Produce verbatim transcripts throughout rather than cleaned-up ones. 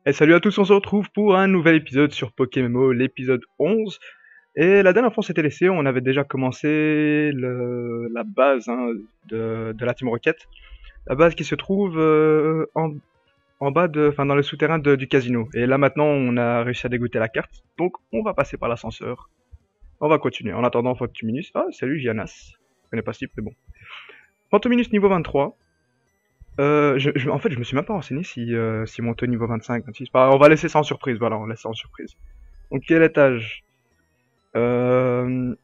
Et salut à tous, on se retrouve pour un nouvel épisode sur Pokémon, l'épisode onze. Et la dernière fois on s'était laissé, on avait déjà commencé le, la base hein, de, de la Team Rocket. La base qui se trouve euh, en, en bas, de, enfin dans le souterrain de- du casino. Et là maintenant on a réussi à dégoûter la carte, donc on va passer par l'ascenseur. On va continuer. En attendant, Fantominus. Ah, salut Giannas. Je connais pas ce type, mais bon. Fantominus niveau vingt-trois. Euh, je, je- en fait, je me suis même pas renseigné si, euh, si monter au niveau vingt-cinq, vingt-six. Bah, on va laisser ça en surprise, voilà, on laisse ça en surprise. Donc, quel étage? Euh...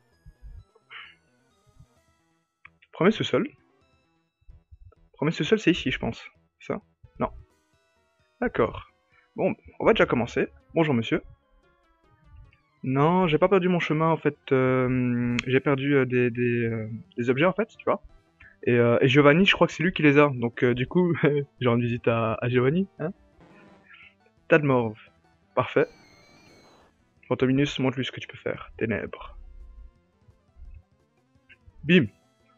Premier sous-sol. Premier sous-sol, c'est ici, je pense. C'est ça? Non. D'accord. Bon, on va déjà commencer. Bonjour, monsieur. Non, j'ai pas perdu mon chemin, en fait. euh, J'ai perdu euh, des, des, euh, des objets, en fait, tu vois. Et, euh, et Giovanni, je crois que c'est lui qui les a. Donc, euh, du coup, j'ai rendu visite à, à Giovanni, hein. Tas de morve. Parfait. Fantominus, montre-lui ce que tu peux faire. Ténèbres. Bim.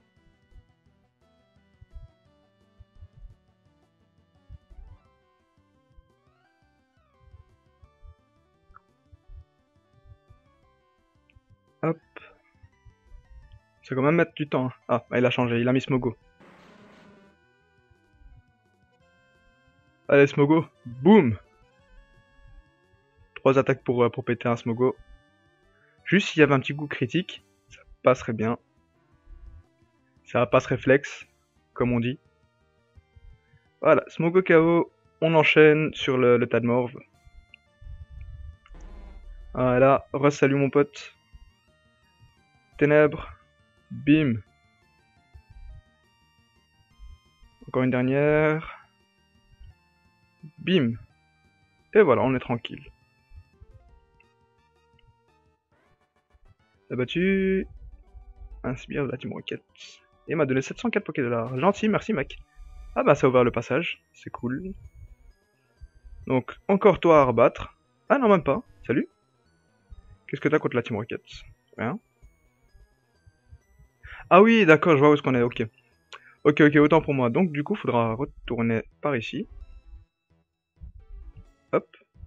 Hop. Ça va quand même mettre du temps, hein. Ah, bah, il a changé, il a mis Smogo. Allez, Smogo. Boum. Trois attaques pour, euh, pour péter un Smogo. Juste s'il y avait un petit coup critique, ça passerait bien. Ça passe réflexe, comme on dit. Voilà, Smogo K O. On enchaîne sur le, le tas de morve. Voilà, re-salut mon pote. Ténèbres. Bim. Encore une dernière. Bim. Et voilà, on est tranquille. Abattu. Un sbire de la Team Rocket. Et il m'a donné sept cent quatre Pokédollars. Gentil, merci mec. Ah bah ça a ouvert le passage, c'est cool. Donc encore toi à rebattre. Ah non même pas, salut. Qu'est-ce que t'as contre la Team Rocket? Rien. Ah oui d'accord, je vois où est-ce qu'on est, ok. Ok ok, autant pour moi. Donc du coup faudra retourner par ici. Hop.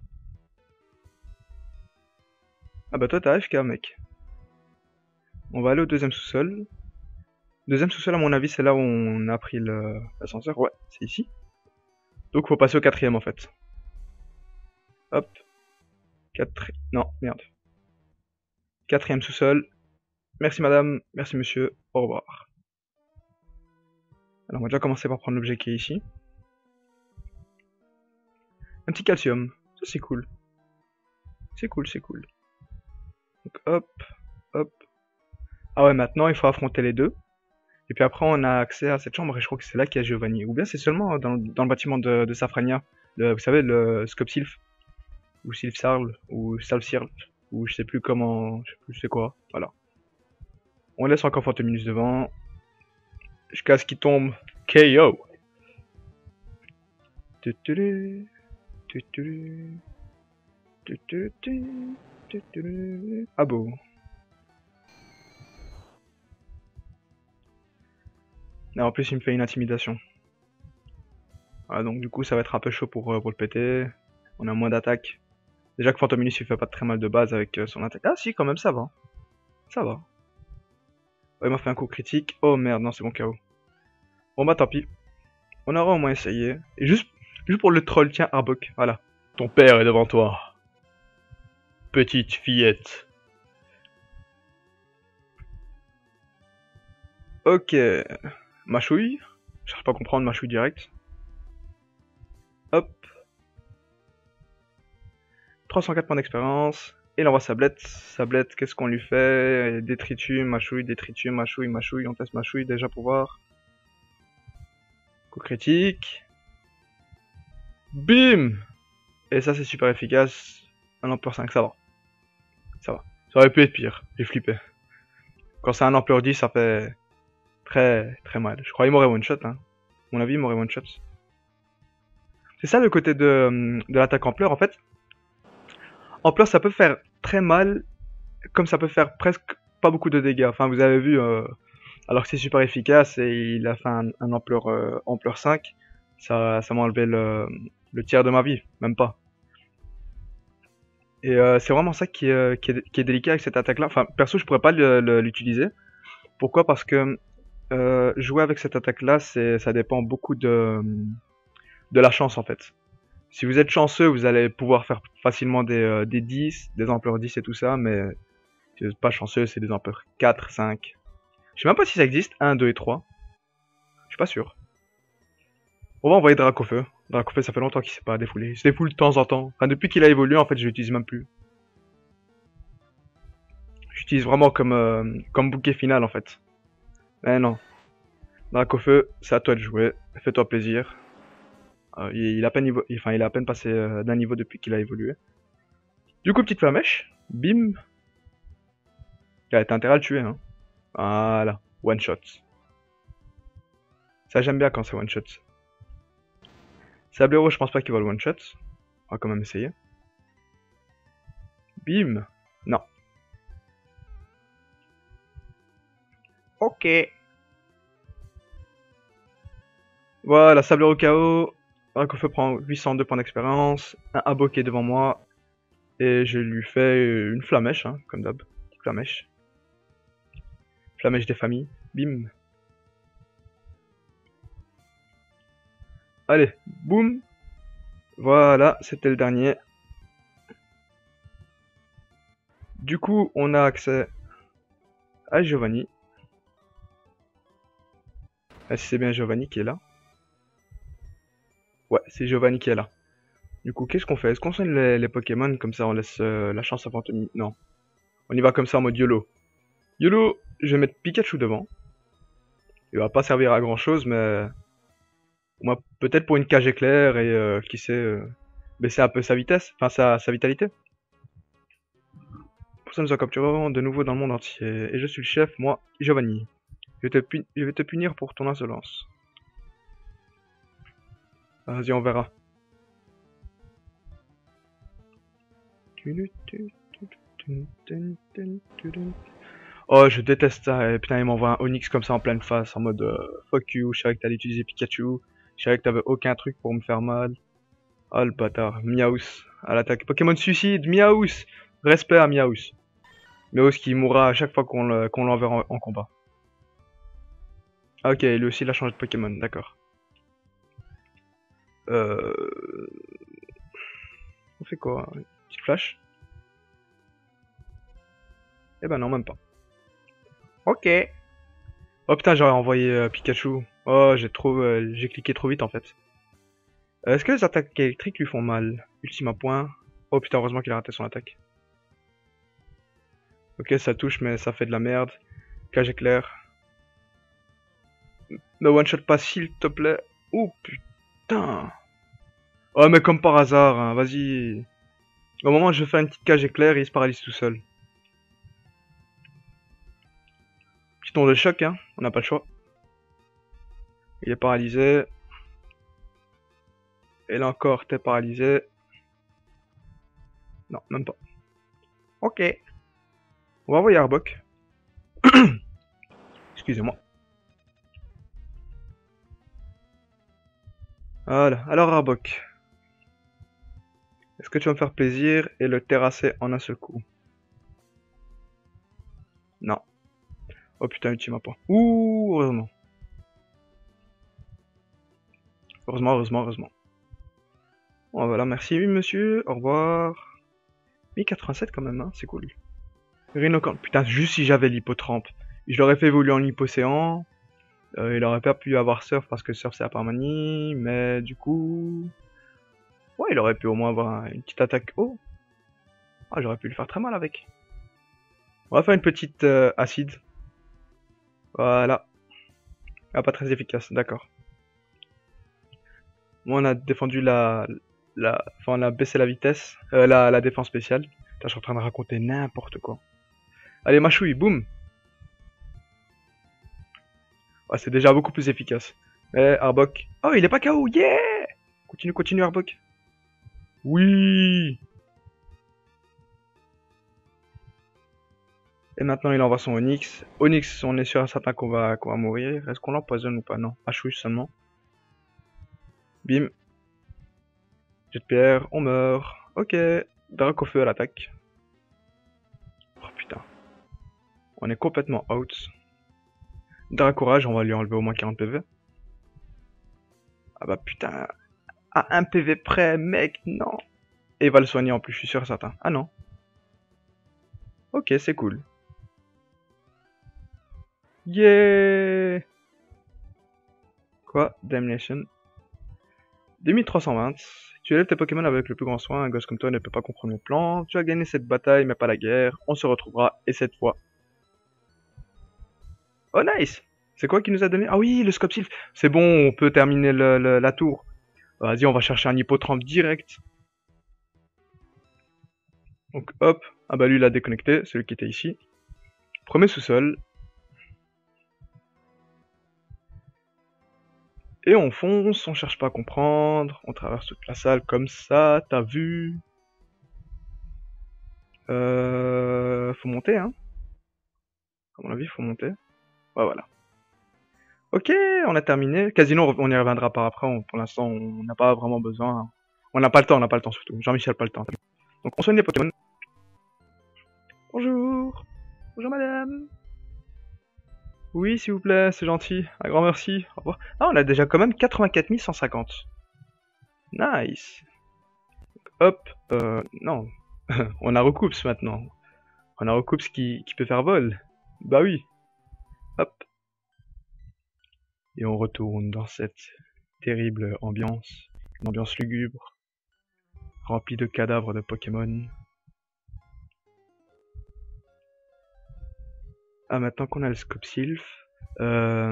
Ah bah toi t'as A F K mec. On va aller au deuxième sous-sol. Deuxième sous-sol à mon avis c'est là où on a pris l'ascenseur. Ouais, c'est ici. Donc faut passer au quatrième en fait. Hop. Quatrième. Non, merde. Quatrième sous-sol. Merci madame, merci monsieur, au revoir. Alors on va déjà commencer par prendre l'objet qui est ici. Un petit calcium, ça c'est cool. C'est cool, c'est cool. Donc hop, hop. Ah ouais, maintenant il faut affronter les deux. Et puis après on a accès à cette chambre et je crois que c'est là qu'il y a Giovanni. Ou bien c'est seulement dans, dans le bâtiment de, de Safrania. Le, vous savez, le Scope Sylph. Ou Sylph Sarl. Ou Salsirl. Ou je sais plus comment. Je sais plus c'est quoi. Voilà. On laisse encore Fantominus devant. Jusqu'à ce qu'il tombe. K O. Tuturu, tuturu, tuturu, tuturu. Ah bon. Et en plus il me fait une intimidation. Ah, donc du coup ça va être un peu chaud pour, euh, pour le péter. On a moins d'attaque. Déjà que Fantominus il fait pas très mal de base avec euh, son attaque. Ah si quand même ça va. Ça va. Ouais, il m'a fait un coup critique. Oh merde, non c'est bon K O. Bon bah tant pis. On aura au moins essayé. Et juste, juste pour le troll, tiens Arbok, voilà. Ton père est devant toi. Petite fillette. Ok. Machouille. Cherche pas à comprendre machouille direct. Hop. trois cent quatre points d'expérience. Et il envoie Sablette. Sablette, qu'est-ce qu'on lui fait? Détritus, machouille, détritus, machouille, machouille. On teste machouille déjà pour voir. Coup critique. Bim. Et ça c'est super efficace. Un ampleur cinq, ça va. Ça va. Ça aurait pu être pire. J'ai flippé. Quand c'est un ampleur dix, ça fait très très mal. Je crois qu'il m'aurait one shot. Hein. À mon avis, il m'aurait one shot. C'est ça le côté de, de l'attaque ampleur. En fait, ampleur ça peut faire très mal, comme ça peut faire presque pas beaucoup de dégâts. Enfin, vous avez vu, euh, alors que c'est super efficace et il a fait un, un ampleur, euh, ampleur cinq, ça, ça m'a enlevé le, le tiers de ma vie, même pas. Et euh, c'est vraiment ça qui est, euh, qui est, qui est délicat avec cette attaque-là. Enfin, perso, je pourrais pas le- le- l'utiliser. Pourquoi? Parce que euh, jouer avec cette attaque-là, c'est, ça dépend beaucoup de, de la chance en fait. Si vous êtes chanceux, vous allez pouvoir faire facilement des, euh, des dix, des ampleurs dix et tout ça, mais si vous n'êtes pas chanceux, c'est des ampleurs quatre, cinq. Je sais même pas si ça existe, un, deux et trois. Je suis pas sûr. On va envoyer Dracofeu. Dracofeu, ça fait longtemps qu'il s'est pas défoulé. Il se défoule de temps en temps. Enfin, depuis qu'il a évolué, en fait, je l'utilise même plus. J'utilise vraiment comme, euh, comme bouquet final, en fait. Mais non. Dracofeu, c'est à toi de jouer. Fais-toi plaisir. Euh, il, il a à peine niveau... enfin, il a à peine passé euh, d'un niveau depuis qu'il a évolué. Du coup, petite flamèche. Bim. Il a été intérêt à le tuer, hein. Voilà. One shot. Ça, j'aime bien quand c'est one shot. Sablero, je pense pas qu'il va le one shot. On va quand même essayer. Bim. Non. Ok. Voilà, Sablero K O. Dracofeu prend huit cent deux points d'expérience. Un abo qui est devant moi. Et je lui fais une flamèche, hein, comme d'hab. Flamèche. Flamèche des familles. Bim. Allez, boum. Voilà, c'était le dernier. Du coup, on a accès à Giovanni. Ah, si c'est bien Giovanni qui est là. Ouais, c'est Giovanni qui est là. Du coup, qu'est-ce qu'on fait? Est-ce qu'on soigne les, les Pokémon comme ça on laisse euh, la chance à Fantomie? Non. On y va comme ça en mode YOLO. YOLO, je vais mettre Pikachu devant. Il va pas servir à grand chose, mais moi peut-être pour une cage éclair et euh, qui sait euh, baisser un peu sa vitesse, enfin sa, sa vitalité. Pour ça, nous en capturerons de nouveau dans le monde entier. Et je suis le chef, moi, Giovanni. Je vais te, pun- je vais te punir pour ton insolence. Vas-y, on verra. Oh, je déteste ça. Et putain, il m'envoie un Onix comme ça en pleine face, en mode euh, fuck you. Je savais que t'allais utiliser Pikachu. Je savais que t'avais aucun truc pour me faire mal. Oh le bâtard. Miaus à l'attaque. Pokémon suicide, Miaus. Respect à Miaus. Miaus qui mourra à chaque fois qu'on le- qu'on l'enverra en, en combat. Ah, ok, lui aussi il a changé de Pokémon, d'accord. Euh... On fait quoi? Une petite flash? Eh ben non, même pas. Ok. Oh putain, j'aurais envoyé euh, Pikachu. Oh, j'ai trop, euh, j'ai cliqué trop vite en fait. Euh, Est-ce que les attaques électriques lui font mal? Ultima point. Oh putain, heureusement qu'il a raté son attaque. Ok, ça touche, mais ça fait de la merde. Cage éclair. Ne one shot pas s'il te plaît. Oh putain. Oh mais comme par hasard, hein, vas-y. Au moment où je fais une petite cage éclair, il se paralyse tout seul. Petit onde de choc, hein, on n'a pas le choix. Il est paralysé. Et là encore, t'es paralysé. Non, même pas. Ok. On va envoyer Arbok. Excusez-moi. Voilà, alors Arbok. Est-ce que tu vas me faire plaisir et le terrasser en un seul coup? Non. Oh putain, Ultima point. Ouh, heureusement. Heureusement, heureusement, heureusement. Bon, voilà, merci monsieur, au revoir. mille quatre-vingt-sept quand même, hein, c'est cool. Rhinocorn, putain, juste si j'avais l'hypotrampe. Je l'aurais fait évoluer en hypocéan. Euh, il aurait pas pu avoir surf parce que surf c'est à part manie, mais du coup... Ouais, il aurait pu au moins avoir une petite attaque haut. Ah, j'aurais pu lui faire très mal avec. On va faire une petite euh, acide. Voilà. Ah, pas très efficace, d'accord. Moi, on a défendu la... la... Enfin, on a baissé la vitesse. Euh, la, la défense spéciale. Putain, je suis en train de raconter n'importe quoi. Allez, machouille, boum. Ouais, c'est déjà beaucoup plus efficace. Eh, Arbok. Oh, il est pas K O, yeah! Continue, continue, Arbok. Oui! Et maintenant, il envoie son Onyx. Onyx, on est sûr et certain qu'on va, qu'on va mourir. Est-ce qu'on l'empoisonne ou pas? Non. Hachouille seulement. Bim. Jet de pierre, on meurt. Ok. Dracofeu à l'attaque. Oh putain. On est complètement out. Dracorage, on va lui enlever au moins quarante P V. Ah bah putain. À un P V près, mec, non. Et il va le soigner en plus, je suis sûr et certain. Ah non. Ok, c'est cool. Yeah. Quoi? Damnation. deux mille trois cent vingt. Tu élèves tes Pokémon avec le plus grand soin, un gosse comme toi ne peut pas comprendre le plan. Tu as gagné cette bataille mais pas la guerre. On se retrouvera, et cette fois... Oh nice. C'est quoi qui nous a donné? Ah oui, le Scope Sylph. C'est bon, on peut terminer le, le, la tour. Vas-y, on va chercher un hippotrampe direct. Donc hop. Ah bah lui il a déconnecté, celui qui était ici. Premier sous-sol. Et on fonce, on cherche pas à comprendre, on traverse toute la salle comme ça, t'as vu. Euh... Faut monter, hein. À mon avis, faut monter. Ouais, voilà. Ok, on a terminé. Casino, on y reviendra par après, on, pour l'instant, on n'a pas vraiment besoin. On n'a pas le temps, on n'a pas le temps surtout. Jean-Michel pas le temps. Donc on soigne les Pokémon. Bonjour. Bonjour madame. Oui, s'il vous plaît, c'est gentil. Un grand merci. Au revoir. Ah, on a déjà quand même quatre-vingt-quatre mille cent cinquante. Nice. Hop. Euh, non. On a Recoups maintenant. On a Recoups qui, qui peut faire vol. Bah oui. Hop. Et on retourne dans cette terrible ambiance. Une ambiance lugubre. Remplie de cadavres de Pokémon. Ah, maintenant qu'on a le Scope Sylph, euh...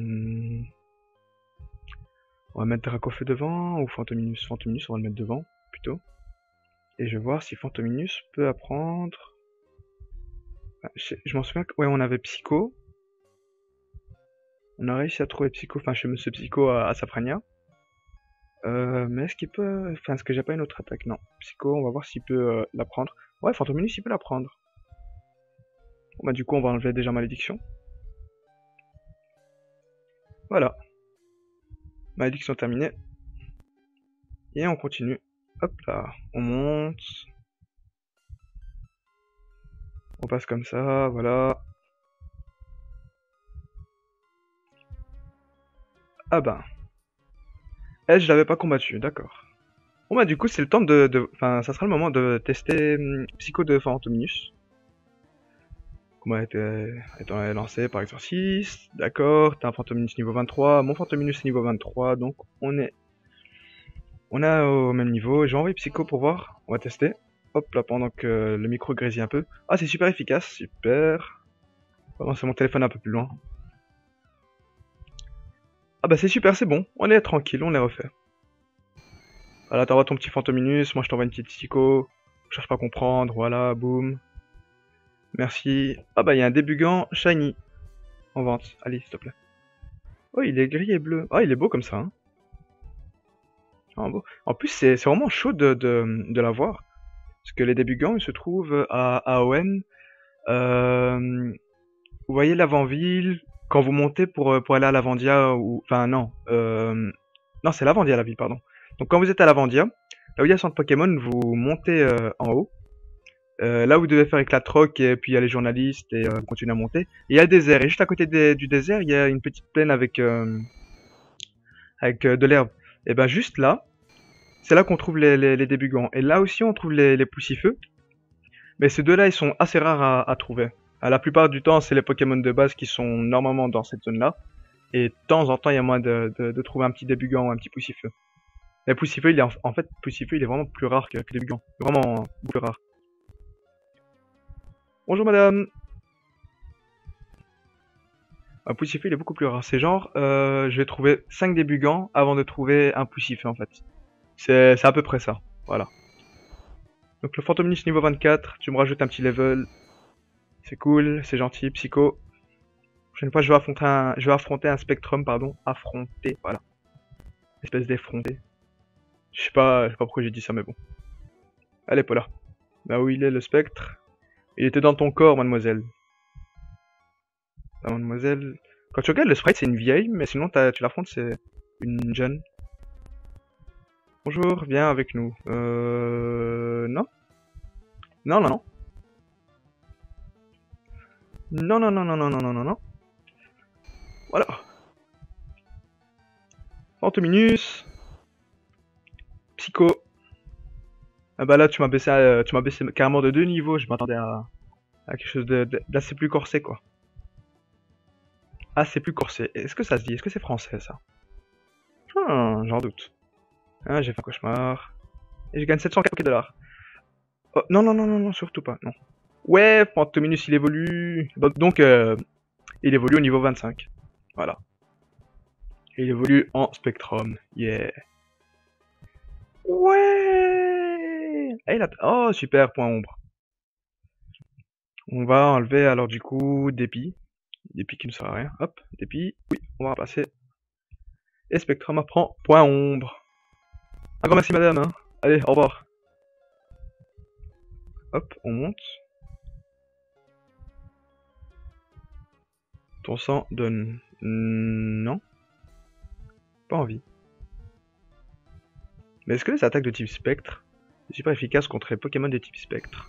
on va mettre Dracofeu devant, ou Fantominus. Fantominus, on va le mettre devant, plutôt. Et je vais voir si Fantominus peut apprendre... Ah, je je m'en souviens que... Ouais, on avait Psycho. On a réussi à trouver Psycho, enfin chez Monsieur Psycho à, à Safrania. Euh, mais est-ce qu'il peut... Enfin, est-ce que j'ai pas une autre attaque? Non. Psycho, on va voir s'il peut euh, l'apprendre. Ouais, Fantominus, il peut l'apprendre. Bon, bah du coup, on va enlever déjà Malédiction. Voilà. Malédiction terminée. Et on continue. Hop là, on monte. On passe comme ça, voilà. Ah bah. Eh, je l'avais pas combattu, d'accord. Bon bah du coup, c'est le temps de... de... Enfin, ça sera le moment de tester hum, Psycho de Fantominus. Combat été, étant lancé par exorciste, d'accord, t'as un Fantominus niveau vingt-trois, mon Fantominus niveau vingt-trois, donc on est on est au même niveau. J'ai envoyé Psycho pour voir, on va tester. Hop là, pendant que le micro grésille un peu. Ah, c'est super efficace, super. On va lancer mon téléphone un peu plus loin. Ah bah c'est super, c'est bon, on est tranquille, on est refait. Voilà, t'envoies ton petit Fantominus, moi je t'envoie une petite Psycho, je cherche pas à comprendre, voilà, boum. Merci. Ah bah il y a un débugant shiny en vente. Allez, s'il te plaît. Oh, il est gris et bleu. Ah, il est beau comme ça. Hein. Ah, beau. En plus, c'est vraiment chaud de, de, de l'avoir. Parce que les débugants, ils se trouvent à, à Owen. Euh, vous voyez l'avant-ville. Quand vous montez pour, pour aller à l'Avandia, ou... Enfin, non. Euh, non, c'est l'Avandia, la ville, pardon. Donc quand vous êtes à l'Avandia, là où il y a centre Pokémon, vous montez euh, en haut. Euh, là, vous devez faire éclat rock et puis il y a les journalistes et euh, continuer à monter. Et il y a le désert. Et juste à côté des, du désert, il y a une petite plaine avec euh, avec euh, de l'herbe. Et ben juste là, c'est là qu'on trouve les, les, les débugants. Et là aussi, on trouve les, les poussifeux. Mais ces deux-là, ils sont assez rares à, à trouver. À la plupart du temps, c'est les Pokémon de base qui sont normalement dans cette zone-là. Et de temps en temps, il y a moyen de, de, de trouver un petit débugant ou un petit poussifeux. Mais poussifeux, il est en, en fait, poussifeux, il est vraiment plus rare que, que débugant. Vraiment beaucoup plus rare. Bonjour madame. Un poussifeux il est beaucoup plus rare. C'est genre, euh, je vais trouver cinq débugants avant de trouver un poussifeux en fait. C'est à peu près ça. Voilà. Donc le Fantominus niveau vingt-quatre, tu me rajoutes un petit level. C'est cool, c'est gentil, Psycho. La prochaine fois je vais affronter un, je vais affronter un Spectrum, pardon. Affronter, voilà. Espèce d'effronté. Je sais pas, je sais pas pourquoi j'ai dit ça mais bon. Allez Paula. Là où il est le spectre. Il était dans ton corps, mademoiselle. Ah, mademoiselle... Quand tu regardes, le sprite, c'est une vieille, mais sinon, tu l'affrontes, c'est une jeune. Bonjour, viens avec nous. Euh... Non. Non, non, non. Non, non, non, non, non, non, non, non, non. Voilà. Fantominus. Psycho. Ah bah là, tu m'as baissé, euh, tu m'as baissé carrément de deux niveaux. Je m'attendais à, à quelque chose de- de- d'assez plus corsé, quoi. Assez plus corsé. Est-ce que ça se dit? Est-ce que c'est français, ça? Hmm, j'en doute. Ah, j'ai fait un cauchemar. Et je gagne sept cent quatre dollars. Oh, non, non, non, non, non, surtout pas, non. Ouais, Fantominus, il évolue. Donc, donc euh, il évolue au niveau vingt-cinq. Voilà. Et il évolue en Spectrum. Yeah. Ouais. Ah, il a... Oh, super, point ombre. On va enlever alors du coup dépit. Dépit qui ne sert à rien. Hop, dépit. Oui, on va remplacer. Et Spectrum apprend point ombre. Un grand merci madame. Hein. Allez, au revoir. Hop, on monte. Ton sang donne... Non. Pas envie. Mais est-ce que les attaques de type spectre sont super efficaces contre les Pokémon de type spectre?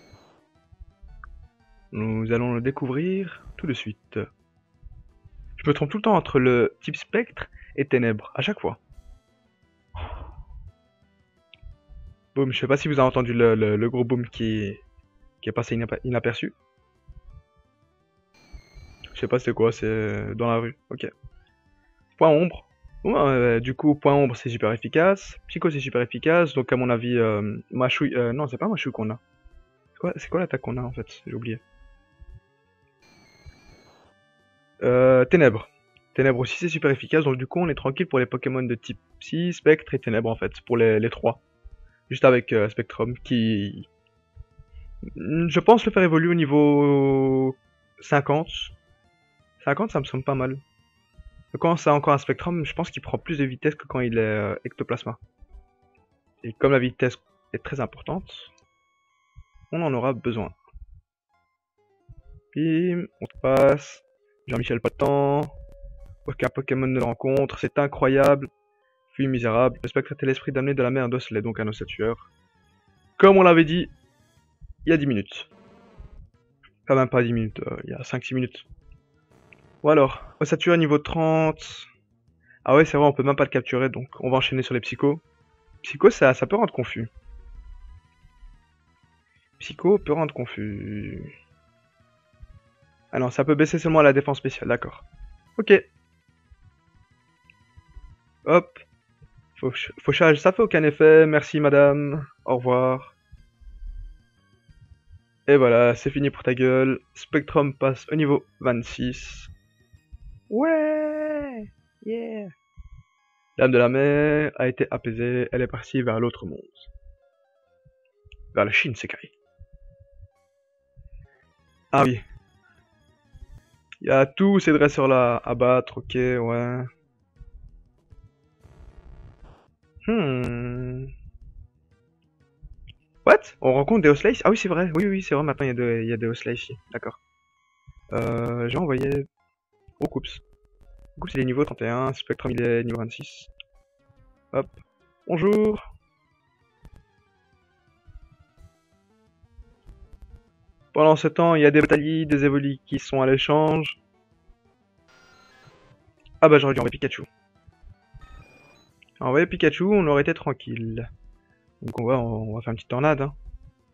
Nous allons le découvrir tout de suite. Je me trompe tout le temps entre le type spectre et ténèbres, à chaque fois. Boum, je sais pas si vous avez entendu le, le, le gros boom qui, qui est passé inaperçu. Je sais pas c'est quoi, c'est dans la rue. Ok. Point ombre. Bon, euh, du coup, point ombre c'est super efficace. Psycho c'est super efficace. Donc à mon avis, euh, Machouille... Euh, non, c'est pas Machouille qu'on a. C'est quoi, c'est quoi l'attaque qu'on a en fait? J'ai oublié. Euh, Ténèbres. Ténèbres aussi c'est super efficace. Donc du coup on est tranquille pour les Pokémon de type Psy, Spectre et Ténèbres en fait. Pour les, les trois. Juste avec euh, Spectrum qui... Je pense le faire évoluer au niveau cinquante. cinquante ça me semble pas mal. Quand c'est encore un Spectrum, je pense qu'il prend plus de vitesse que quand il est euh, Ectoplasma. Et comme la vitesse est très importante, on en aura besoin. Bim, on te passe. Jean-Michel pas de temps. Aucun Pokémon ne le rencontre, c'est incroyable. Puis misérable. Le spectre était l'esprit d'amener de la mer d'Osselet, donc un ossature. Comme on l'avait dit, il y a dix minutes. Quand même pas dix minutes, euh, il y a cinq six minutes. Bon alors, ossature niveau trente. Ah ouais, c'est vrai, on peut même pas le capturer, donc on va enchaîner sur les psychos. Psycho, ça, ça peut rendre confus. Psycho peut rendre confus. Ah non, ça peut baisser seulement la défense spéciale, d'accord. Ok. Hop. Fauch fauchage, ça fait aucun effet, merci madame. Au revoir. Et voilà, c'est fini pour ta gueule. Spectrum passe au niveau vingt-six. Ouais. Yeah. L'âme de la mer a été apaisée, elle est partie vers l'autre monde. Vers la Chine, Sekai. Ah oui. Il y a tous ces dresseurs là à battre, ok, ouais. Hmm. What? On rencontre des Osslace? Ah oui, c'est vrai, oui, oui, c'est vrai, maintenant il y a, de, il y a des Osslace ici, d'accord. Euh, j'ai envoyé Roucoups. Roucoups il est niveau trente et un, Spectrum il est niveau vingt-six. Hop. Bonjour. Pendant ce temps, il y a des Batali, des Evoli qui sont à l'échange. Ah bah j'aurais dû envoyer Pikachu. Envoyer Pikachu, on aurait été tranquille. Donc on va, on va faire une petite tornade. Hein.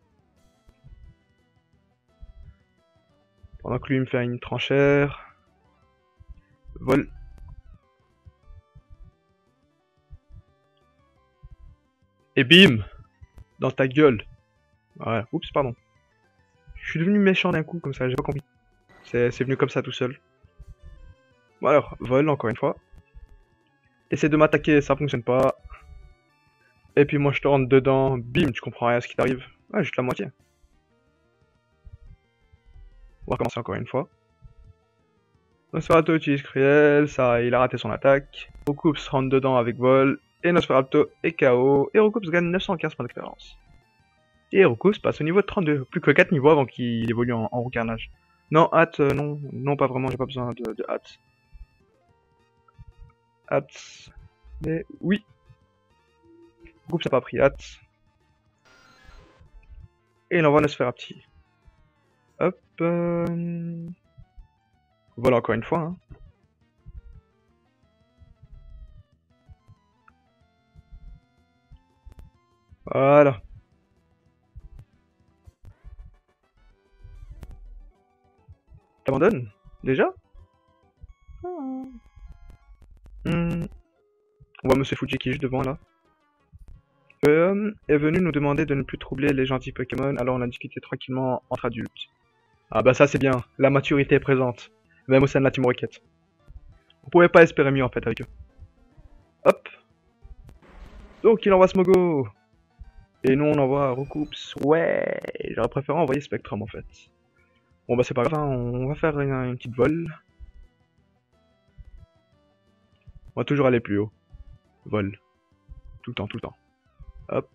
Pendant que lui me fait une tranchère. Vol. Et bim! Dans ta gueule. Voilà. Oups, pardon. Je suis devenu méchant d'un coup comme ça, j'ai pas compris. C'est venu comme ça tout seul. Bon alors, vol encore une fois. Essaie de m'attaquer, ça fonctionne pas. Et puis moi je te rentre dedans, bim, tu comprends rien à ce qui t'arrive. Ouais, juste la moitié. On va recommencer encore une fois. Nosferatu utilise Cruel, ça, il a raté son attaque. Roucoups rentre dedans avec vol. Et Nosferatu est K O. Et Roucoups gagne neuf cent quinze points d'expérience. Et Roucoups passe au niveau de trente-deux. Plus que quatre niveaux avant qu'il évolue en, en Roucarnage. Non, hâte, euh, non, non pas vraiment, j'ai pas besoin de, de hâte. Hâte. Mais oui. Roucoups n'a pas pris hâte. Et il envoie Nosferapti. Hop. Euh... Voilà encore une fois. Hein. Voilà. T'abandonnes? Déjà? hmm. Hmm. On voit Monsieur Fuji qui est juste devant là. Euh, est venu nous demander de ne plus troubler les gentils Pokémon, alors on a discuté tranquillement entre adultes. Ah bah ça c'est bien, la maturité est présente, même au sein de la Team Rocket. On pouvait pas espérer mieux en fait avec eux. Hop. Donc il envoie Smogo. Et nous on envoie Roucoups. Ouais, j'aurais préféré envoyer Spectrum en fait. Bon bah c'est pas grave, hein, on va faire une, une petite vol. On va toujours aller plus haut. Vol. Tout le temps, tout le temps. Hop.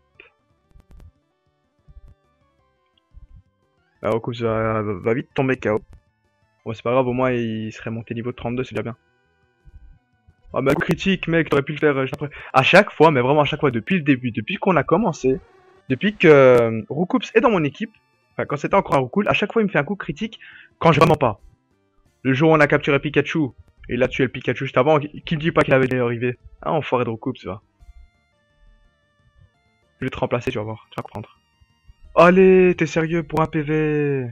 Ah, Roucoups va, va vite tomber K O. Bon c'est pas grave, au moins il serait monté niveau trente-deux, c'est déjà bien. Ah bah critique mec, t'aurais pu le faire euh, juste après. À chaque fois, mais vraiment à chaque fois, depuis le début, depuis qu'on a commencé, depuis que euh, Roucoups est dans mon équipe, enfin quand c'était encore un Roucoule, à chaque fois il me fait un coup critique quand je vraiment pas. Le jour où on a capturé Pikachu, et il a tué le Pikachu juste avant, qui me dit pas qu'il avait déjà arrivé. Ah enfoiré de Roucoups, va. Je vais te remplacer, tu vas voir, tu vas comprendre. Allez, t'es sérieux pour un P V?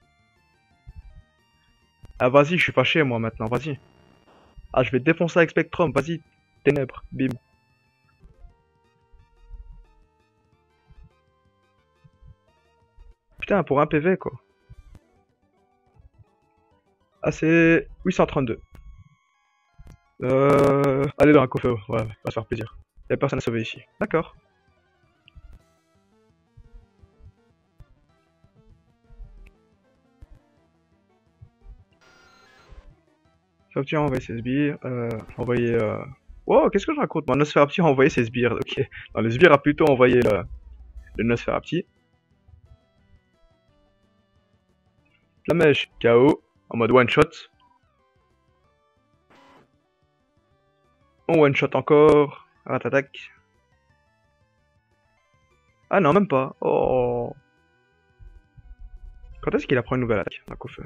Ah vas-y, je suis fâché moi maintenant, vas-y. Ah je vais te défoncer avec Spectrum, vas-y, ténèbres, bim. Putain, pour un P V quoi. Ah c'est huit cent trente-deux. Euh... Allez dans un coffre, ouais, va se faire plaisir. Y'a personne à sauver ici. D'accord. Nosferapti a envoyé ses sbires, euh... envoyé... Euh... Wow, qu'est-ce que je raconte? Moi, Nosferapti a envoyé ses sbires, ok. Non, le sbire a plutôt envoyé le, le Nosferapti. Flamèche, K O, en mode one shot. On one shot encore. Ratatak. Ah non, même pas. Oh. Quand est-ce qu'il apprend une nouvelle attaque, un coup feu?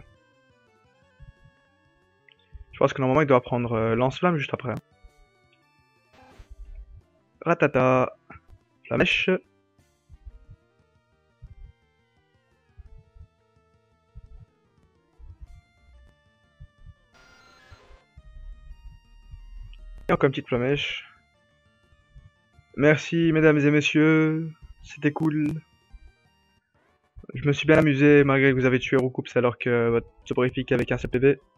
Je pense que normalement il doit prendre euh, lance-flamme juste après. Ratata. Flamèche. Et encore une petite flamèche. Merci mesdames et messieurs. C'était cool. Je me suis bien amusé malgré que vous avez tué Roucoups alors que votre soporifique avec un C P V.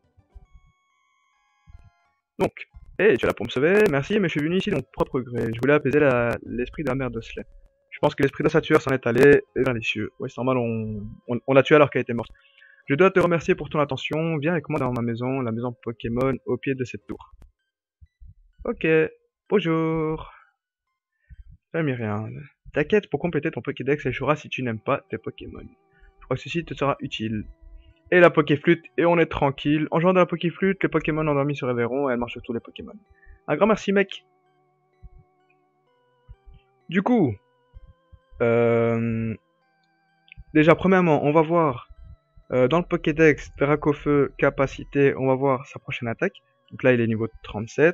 Donc, hey, tu es là pour me sauver, merci, mais je suis venu ici de mon propre gré. Je voulais apaiser l'esprit de la mère de Slay. Je pense que l'esprit de sa tueur s'en est allé vers les cieux. Ouais, c'est normal, on, on, on l'a tué alors qu'elle était morte. Je dois te remercier pour ton attention. Viens avec moi dans ma maison, la maison Pokémon, au pied de cette tour. Ok, bonjour. J'aime rien. Ta quête pour compléter ton Pokédex échouera si tu n'aimes pas tes Pokémon. Je crois que ceci te sera utile. Et la Pokéflûte, et on est tranquille. En jouant de la Pokéflûte, les Pokémon endormis se réveilleront et elle marche sur tous les Pokémon. Un grand merci mec. Du coup, euh, déjà premièrement, on va voir euh, dans le Pokédex Dracofeu capacité, on va voir sa prochaine attaque. Donc là il est niveau trente-sept.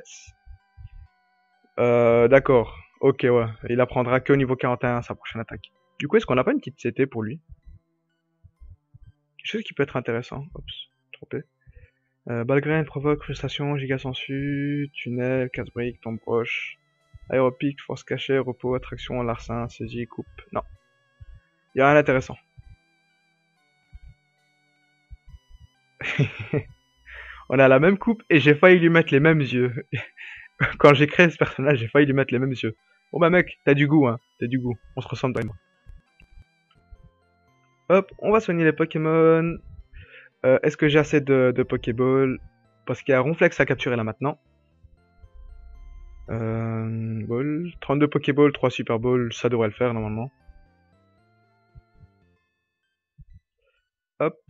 Euh, D'accord, ok ouais, il apprendra que au niveau quarante et un sa prochaine attaque. Du coup est-ce qu'on n'a pas une petite C T pour lui? Quelque chose qui peut être intéressant. Oups, trompé. Euh, Balgraine provoque frustration, giga sensu, tunnel, casse-brique, tombe roche, aéropique, force cachée, repos, attraction, larcin, saisie, coupe. Non. Y a rien d'intéressant. On a la même coupe et j'ai failli lui mettre les mêmes yeux. Quand j'ai créé ce personnage, j'ai failli lui mettre les mêmes yeux. Bon bah mec, t'as du goût hein, t'as du goût. On se ressemble toi et moi. Hop, on va soigner les Pokémon. Euh, Est-ce que j'ai assez de, de Pokéball? Parce qu'il y a Ronflex à capturer là maintenant. Euh, ball. trente-deux Pokéball, trois Super Ball, ça devrait le faire normalement. Hop.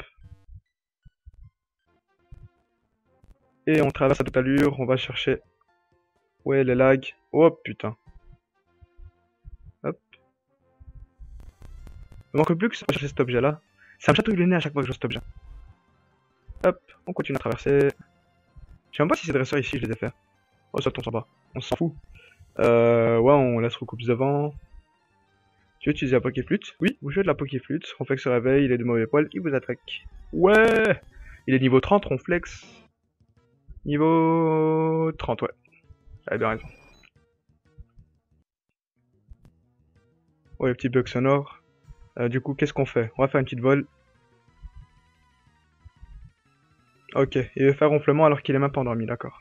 Et on traverse à toute allure, on va chercher... Ouais, les lags. Oh putain. Hop. Il manque plus que ça pour chercher cet objet là. Ça me chatouille le nez à chaque fois que je vois cet objet. Hop, on continue à traverser. Je sais même pas si ces dresseurs ici je les ai fait. Oh ça tombe sympa, on s'en fout. Euh, ouais, on laisse recoupe devant. Tu veux utiliser la Pokéflûte? Oui, vous jouez de la Pokéflûte. Ronflex se réveille, il est de mauvais poil, il vous attaque. Ouais! Il est niveau trente, Ronflex. Niveau trente, ouais. J'avais bien raison. Ouais, petit bug sonore. Euh, du coup, qu'est-ce qu'on fait? On va faire une petite vol. Ok, il veut faire ronflement alors qu'il est même pas endormi, d'accord.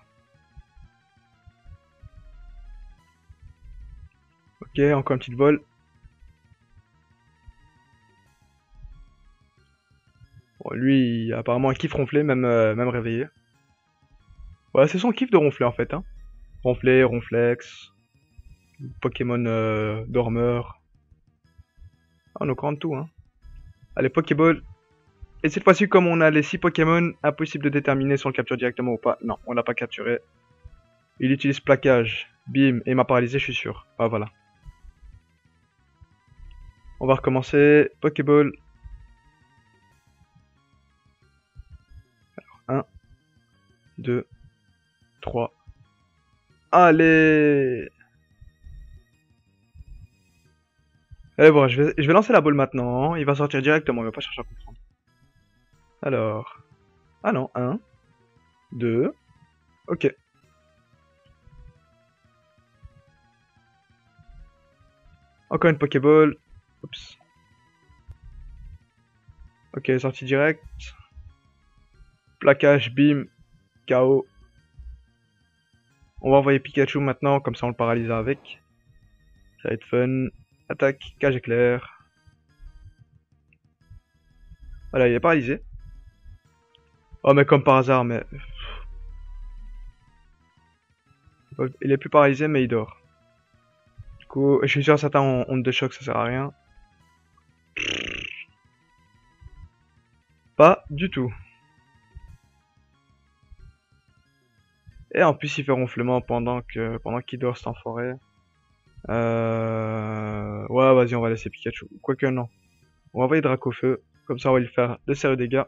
Ok, encore une petite vol. Bon, lui, apparemment, il kiffe ronfler, même, euh, même réveillé. Ouais, c'est son kiff de ronfler en fait, hein. Ronfler, ronflex, Pokémon euh, dormeur. Ah, on est au courant de tout, hein. Allez, Pokéball. Et cette fois-ci, comme on a les six Pokémon, impossible de déterminer si on le capture directement ou pas. Non, on l'a pas capturé. Il utilise plaquage, bim, et il m'a paralysé, je suis sûr. Ah, voilà. On va recommencer. Pokéball. un, deux, trois. Allez! Et bon, je vais, je vais lancer la balle maintenant. Il va sortir directement, il va pas chercher à comprendre. Alors. Ah non, un, deux. Ok. Encore une Pokéball. Oups. Ok, sortie direct. Plaquage, bim, K O. On va envoyer Pikachu maintenant, comme ça on le paralyse avec. Ça va être fun. Attaque, cage éclair. Voilà, il est paralysé. Oh, mais comme par hasard, mais... Il est plus paralysé, mais il dort. Du coup, je suis sûr certain en onde de choc, ça sert à rien. Pas du tout. Et en plus, il fait ronflement pendant que pendant qu'il dort cet enfoiré. Euh... Ouais, vas-y, on va laisser Pikachu. Quoique, non. On va envoyer Dracofeu. Comme ça, on va lui faire de sérieux dégâts.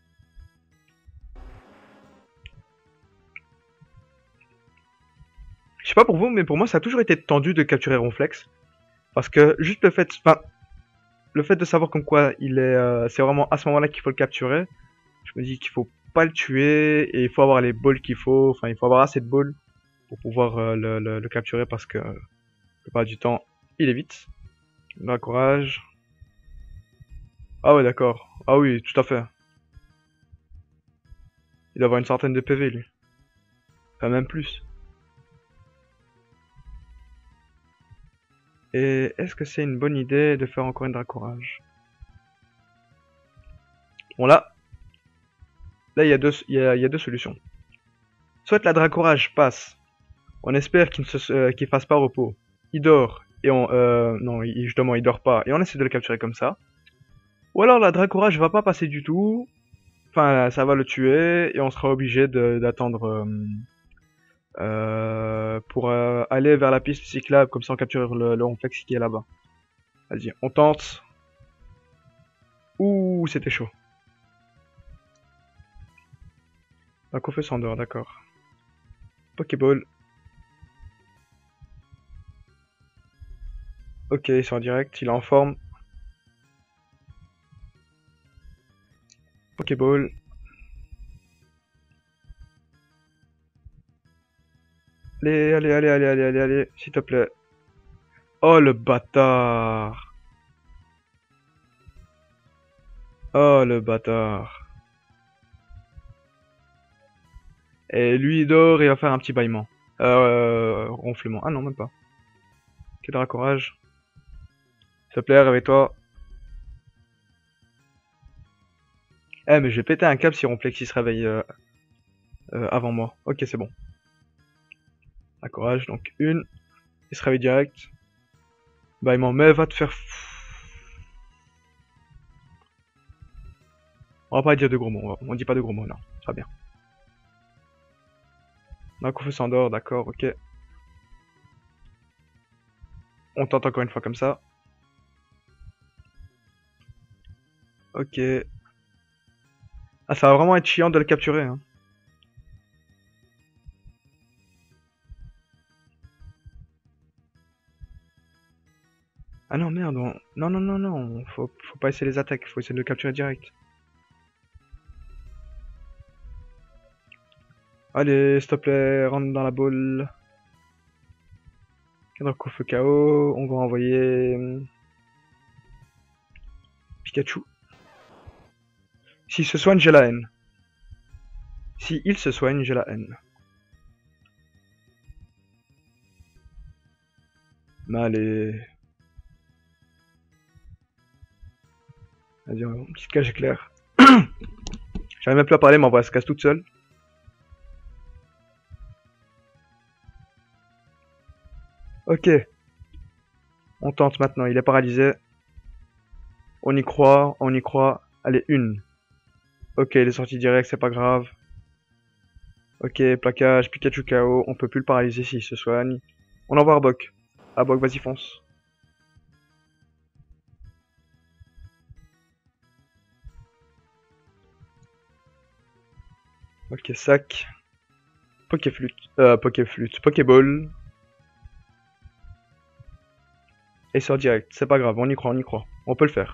Je sais pas pour vous, mais pour moi, ça a toujours été tendu de capturer Ronflex. Parce que juste le fait... Enfin, le fait de savoir comme quoi il est... Euh, c'est vraiment à ce moment-là qu'il faut le capturer. Je me dis qu'il faut pas le tuer et il faut avoir les balls qu'il faut. Enfin, il faut avoir assez de balls pour pouvoir euh, le, le, le capturer parce que... Euh, la plupart du temps, il est vite. Dans courage. Ah ouais, d'accord. Ah oui, tout à fait. Il doit avoir une centaine de P V, lui. Enfin, même plus. Et est-ce que c'est une bonne idée de faire encore une Dracourage? Bon, là... Là, il y a deux, il y a, il y a deux solutions. Soit la Dracourage passe. On espère qu'il ne se, euh, qu'il fasse pas repos. Il dort. Et on... Euh, non, il, justement, il dort pas. Et on essaie de le capturer comme ça. Ou alors la Dracourage va pas passer du tout. Enfin, ça va le tuer. Et on sera obligé d'attendre... Euh, Euh, pour euh, aller vers la piste cyclable, comme ça on capture le, le Ronflex qui est là-bas. Vas-y, on tente. Ouh, c'était chaud. Donc on fait s'endort, d'accord. Pokéball. Ok, il sort direct, il est en forme. Pokéball. Allez, allez, allez, allez, allez, allez, allez, s'il te plaît. Oh le bâtard. Oh le bâtard. Et lui il dort et il va faire un petit bâillement. Euh, ronflement. Ah non, même pas. Quel racourage. S'il te plaît, réveille-toi. Eh, mais je vais péter un câble si Ronflex il se réveille euh, euh, avant moi. Ok, c'est bon. Racourage, donc une. Il se réveille direct. Bâillement, mais va te faire... On va pas dire de gros mots, on dit pas de gros mots, non. Ça va bien. Donc on fait s'endort, d'accord, ok. On tente encore une fois comme ça. Ok. Ah, ça va vraiment être chiant de le capturer, hein. Ah non, merde, on... non, non, non, non, faut, faut pas essayer les attaques, faut essayer de le capturer direct. Allez, s'il te plaît, rentre dans la boule. Cadre feu K O, on va envoyer... hum, Pikachu. S'il se soigne, j'ai la haine. Si il se soigne, j'ai la haine. Mais allez... Vas-y, on- petite cage éclair. J'arrive même plus à parler, ma voix se casse toute seule. Ok. On tente maintenant, il est paralysé. On y croit, on y croit. Allez, une. Ok, il est sorti direct, c'est pas grave. Ok, plaquage, Pikachu K O, on peut plus le paralyser s'il se soigne. On envoie Arbok. Arbok, vas-y, fonce. Ok, sac. Pokéflûte. Euh, Pokéflûte. Pokéball. Et sort direct, c'est pas grave, on y croit, on y croit. On peut le faire.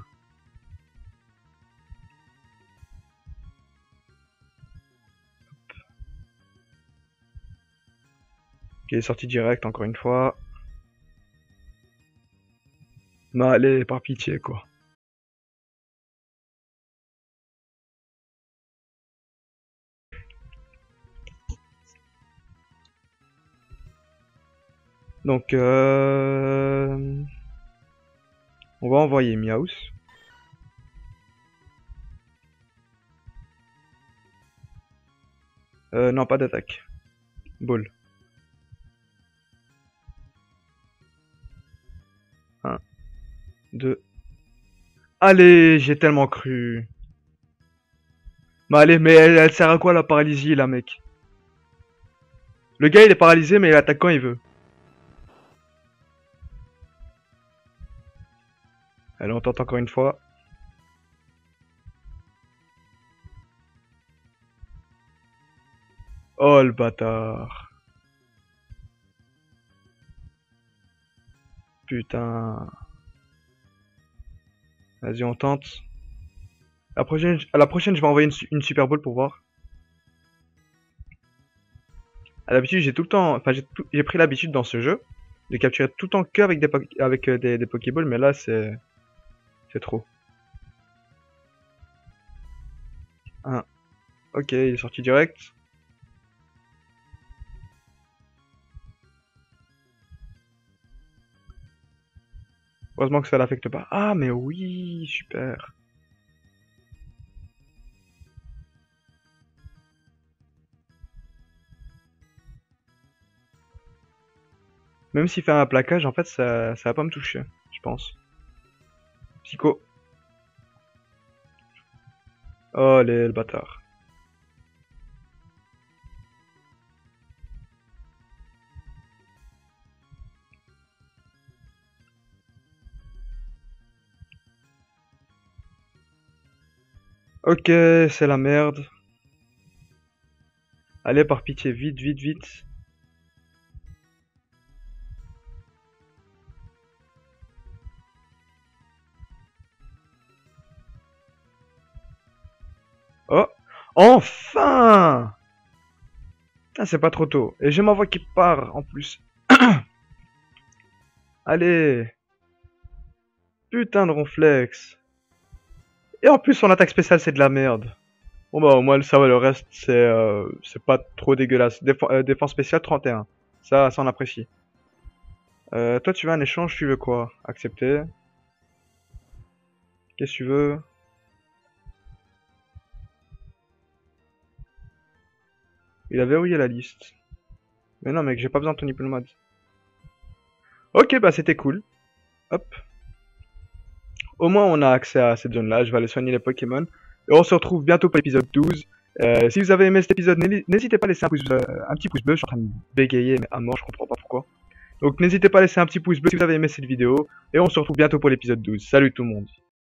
Ok, il est sorti direct, encore une fois. Mais allez, par pitié, quoi. Donc, euh... on va envoyer Miaus. Euh, non, pas d'attaque. Ball. Un, deux. Allez, j'ai tellement cru. Mais allez, mais elle, elle sert à quoi la paralysie, là, mec? Le gars, il est paralysé, mais il attaque quand il veut. Allez, on tente encore une fois. Oh, le bâtard. Putain. Vas-y, on tente. La prochaine, à la prochaine, je vais envoyer une, su- une Super Ball pour voir. À l'habitude, j'ai tout le temps, enfin, j'ai tout- j'ai pris l'habitude dans ce jeu de capturer tout le temps que avec des, po- avec euh, des, des Pokéballs, mais là, c'est, c'est trop. Un. Ok, il est sorti direct. Heureusement que ça l'affecte pas. Ah, mais oui, super. Même s'il fait un plaquage, en fait, ça, ça va pas me toucher, je pense. Psycho. Oh, les, le bâtard. Ok, c'est la merde. Allez, par pitié, vite, vite, vite. Oh, enfin! Putain, c'est pas trop tôt. Et j'ai ma voix qui part, en plus. Allez. Putain de ronflex. Et en plus, son attaque spéciale, c'est de la merde. Bon bah, au moins, ça va, le reste, c'est euh, c'est pas trop dégueulasse. Défense, euh, défense spéciale, trente et un. Ça, ça on apprécie. Euh, toi, tu veux un échange, tu veux quoi? Accepter. Qu'est-ce que tu veux? Il a verrouillé la liste. Mais non, mec, j'ai pas besoin de ton diplomate. Ok, bah c'était cool. Hop. Au moins, on a accès à cette zone-là. Je vais aller soigner les Pokémon. Et on se retrouve bientôt pour l'épisode douze. Euh, si vous avez aimé cet épisode, n'hésitez pas à laisser un, pouce, euh, un petit pouce bleu. Je suis en train de bégayer, mais à mort, je comprends pas pourquoi. Donc n'hésitez pas à laisser un petit pouce bleu si vous avez aimé cette vidéo. Et on se retrouve bientôt pour l'épisode douze. Salut tout le monde.